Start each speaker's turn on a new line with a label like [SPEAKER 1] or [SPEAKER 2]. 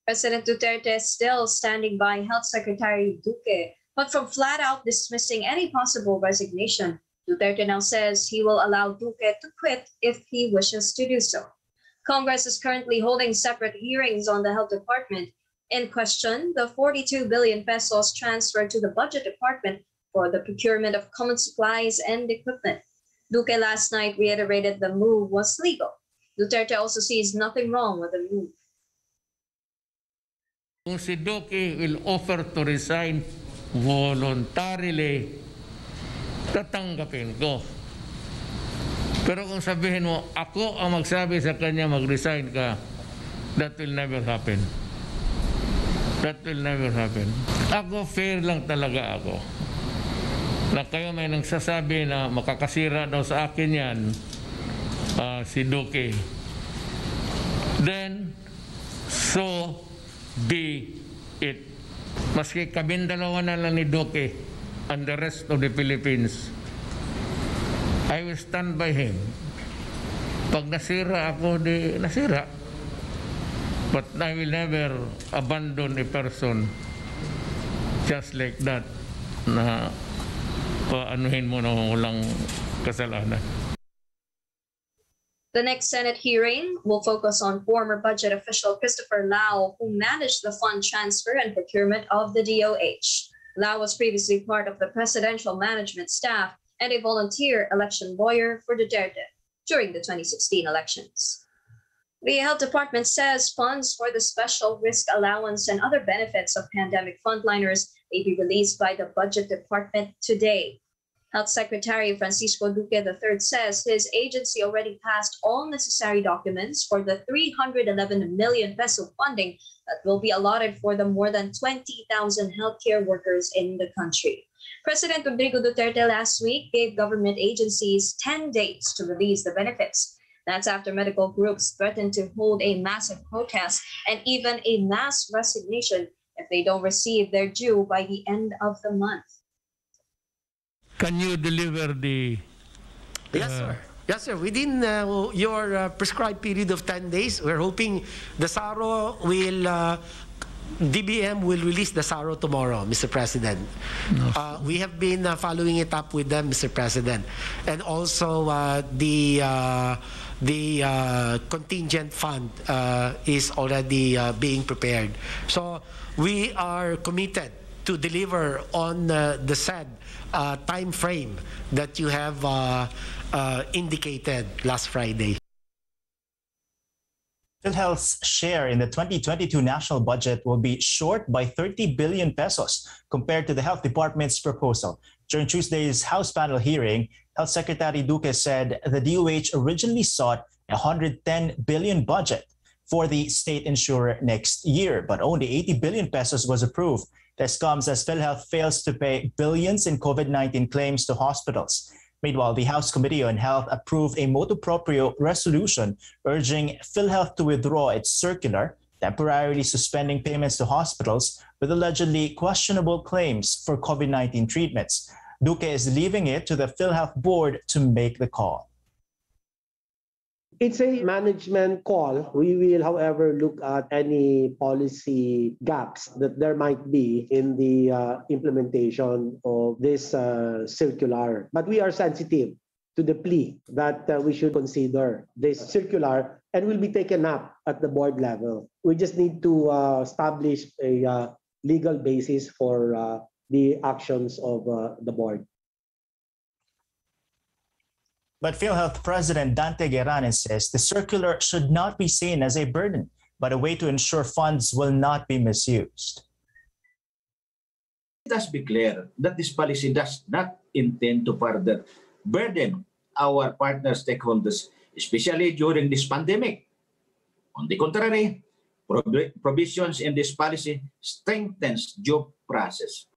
[SPEAKER 1] President Duterte is still standing by Health Secretary Duque, but from flat out dismissing any possible resignation, Duterte now says he will allow Duque to quit if he wishes to do so. Congress is currently holding separate hearings on the Health Department. In question, the 42 billion pesos transferred to the Budget Department for the procurement of common supplies and equipment. Duque last night reiterated the move was legal. Duterte also sees nothing wrong with the move.
[SPEAKER 2] Kung si Duque will offer to resign voluntarily, tatanggapin ko. Pero kung sabihin mo, ako ang magsabi sa kanya mag-resign ka, that will never happen. That will never happen. Ako, fair lang talaga ako. Na kayo may nagsasabi na makakasira daw sa akin yan, si Duque. Then, so be it. Maski kaming dalawa na lang ni Duque and the rest of the Philippines, I will stand by him. Pag nasira ako, di nasira. But I will never abandon a person just like that na paanuhin mo na walang kasalanan.
[SPEAKER 1] The next Senate hearing will focus on former budget official Christopher Lau, who managed the fund transfer and procurement of the DOH. Lau was previously part of the presidential management staff and a volunteer election lawyer for Duterte during the 2016 elections. The Health Department says funds for the special risk allowance and other benefits of pandemic frontliners may be released by the Budget Department today. Health Secretary Francisco Duque III says his agency already passed all necessary documents for the 311 million peso funding that will be allotted for the more than 20,000 healthcare workers in the country. President Rodrigo Duterte last week gave government agencies 10 days to release the benefits. That's after medical groups threatened to hold a massive protest and even a mass resignation if they don't receive their due by the end of the month.
[SPEAKER 2] Can you deliver the...
[SPEAKER 3] Yes, sir. Yes, sir. Within your prescribed period of 10 days, we're hoping the SARO will... DBM will release the SARO tomorrow, Mr. President. No. We have been following it up with them, Mr. President. And also the contingent fund is already being prepared. So we are committed to deliver on the said time frame that you have indicated last Friday.
[SPEAKER 4] PhilHealth's share in the 2022 national budget will be short by 30 billion pesos compared to the Health Department's proposal. During Tuesday's House panel hearing, Health Secretary Duque said the DOH originally sought a 110 billion budget for the state insurer next year, but only 80 billion pesos was approved. This comes as PhilHealth fails to pay billions in COVID-19 claims to hospitals. Meanwhile, the House Committee on Health approved a motu proprio resolution urging PhilHealth to withdraw its circular, temporarily suspending payments to hospitals with allegedly questionable claims for COVID-19 treatments. Duque is leaving it to the PhilHealth board to make the call.
[SPEAKER 5] It's a management call. We will, however, look at any policy gaps that there might be in the implementation of this circular. But we are sensitive to the plea that we should consider this circular and will be taken up at the board level. We just need to establish a legal basis for the actions of the board.
[SPEAKER 4] But PhilHealth President Dante Gueranin says the circular should not be seen as a burden, but a way to ensure funds will not be misused.
[SPEAKER 6] Let us be clear that this policy does not intend to further burden our partner stakeholders, especially during this pandemic. On the contrary, provisions in this policy strengthens due process.